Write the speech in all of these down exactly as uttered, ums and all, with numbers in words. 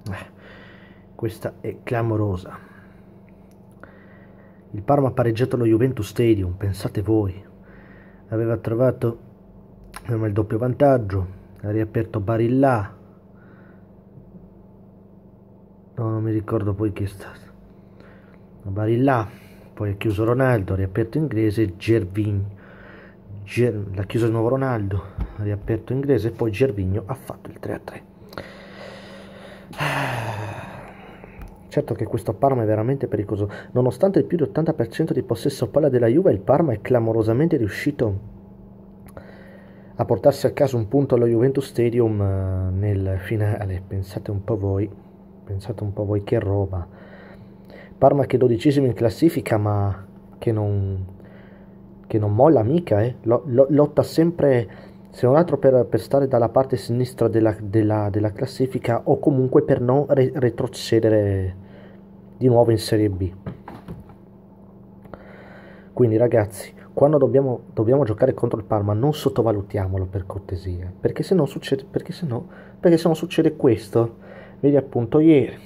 Eh, questa è clamorosa. Il Parma ha pareggiato allo Juventus Stadium, pensate voi. Aveva trovato il doppio vantaggio, ha riaperto Barilla. No, non mi ricordo poi chi è stato. Barilla, poi ha chiuso Ronaldo, ha riaperto Inglese, Gervinho. Ger- l'ha chiuso di nuovo Ronaldo, ha riaperto Inglese e poi Gervinho ha fatto il tre a tre. Certo che questo Parma è veramente pericoloso. Nonostante il più dell'ottanta per cento di possesso palla della Juve, il Parma è clamorosamente riuscito a portarsi a casa un punto allo Juventus Stadium eh, nel finale. Pensate un po' voi, pensate un po' voi che roba. Parma che è dodicesimo in classifica, ma che non, che non molla mica, eh. Lotta sempre, se non altro per, per stare dalla parte sinistra della, della, della classifica o comunque per non re- retrocedere di nuovo in Serie B. Quindi ragazzi, quando dobbiamo, dobbiamo giocare contro il Parma non sottovalutiamolo per cortesia, perché se no succede, perché se no, perché se no succede questo, vedi appunto ieri.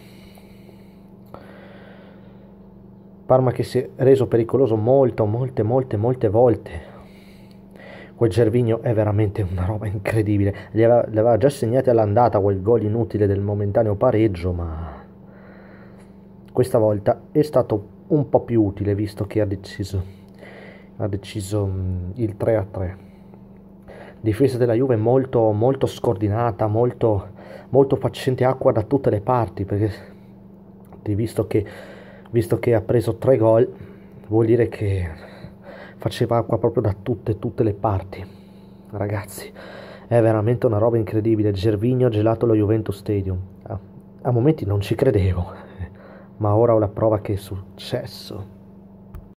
Parma che si è reso pericoloso molto, molte, molte, molte volte. Quel Gervinho è veramente una roba incredibile. Li aveva, li aveva già segnati all'andata quel gol inutile del momentaneo pareggio, ma questa volta è stato un po' più utile visto che ha deciso, ha deciso mh, il tre a tre. Difesa della Juve molto, molto scordinata, molto, molto facente acqua da tutte le parti, perché visto che, visto che ha preso tre gol, vuol dire che faceva acqua proprio da tutte, tutte le parti. Ragazzi, è veramente una roba incredibile. Gervinho gelato allo Juventus Stadium. A, a momenti non ci credevo, ma ora ho la prova che è successo.